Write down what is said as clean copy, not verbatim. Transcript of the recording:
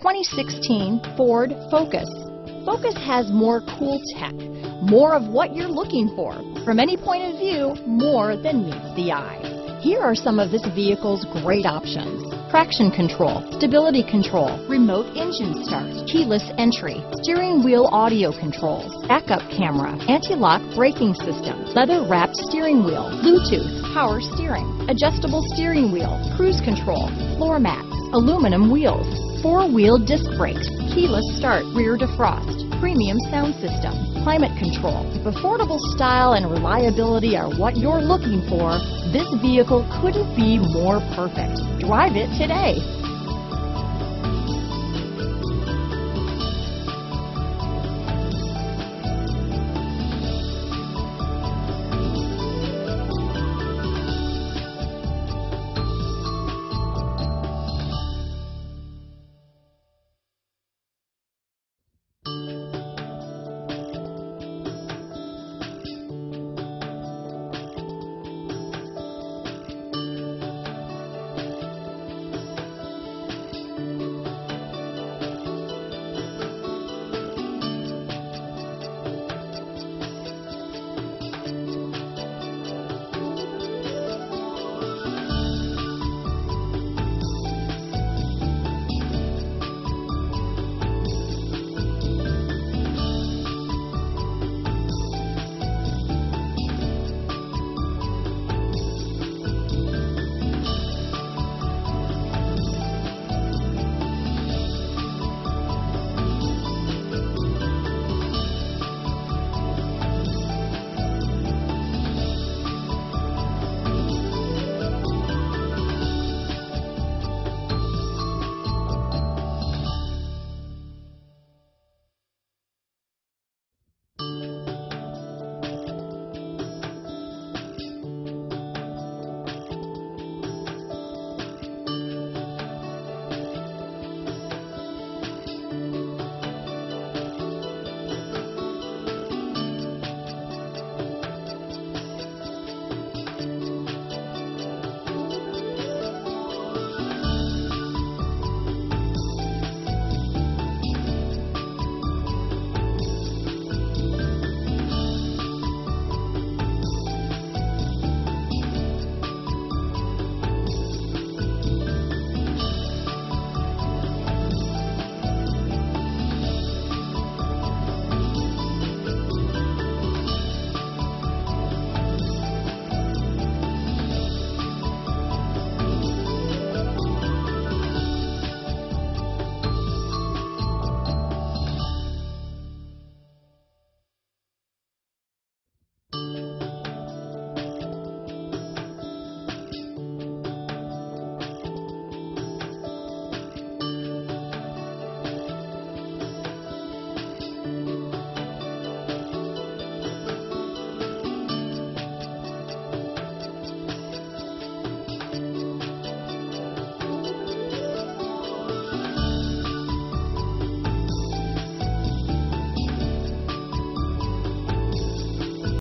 2016 Ford Focus. Focus has more cool tech, more of what you're looking for. From any point of view, more than meets the eye. Here are some of this vehicle's great options: traction control, stability control, remote engine start, keyless entry, steering wheel audio controls, backup camera, anti-lock braking system, leather-wrapped steering wheel, Bluetooth, power steering, adjustable steering wheel, cruise control, floor mats, aluminum wheels, four-wheel disc brakes, keyless start, rear defrost, premium sound system, climate control. If affordable style and reliability are what you're looking for, this vehicle couldn't be more perfect. Drive it today.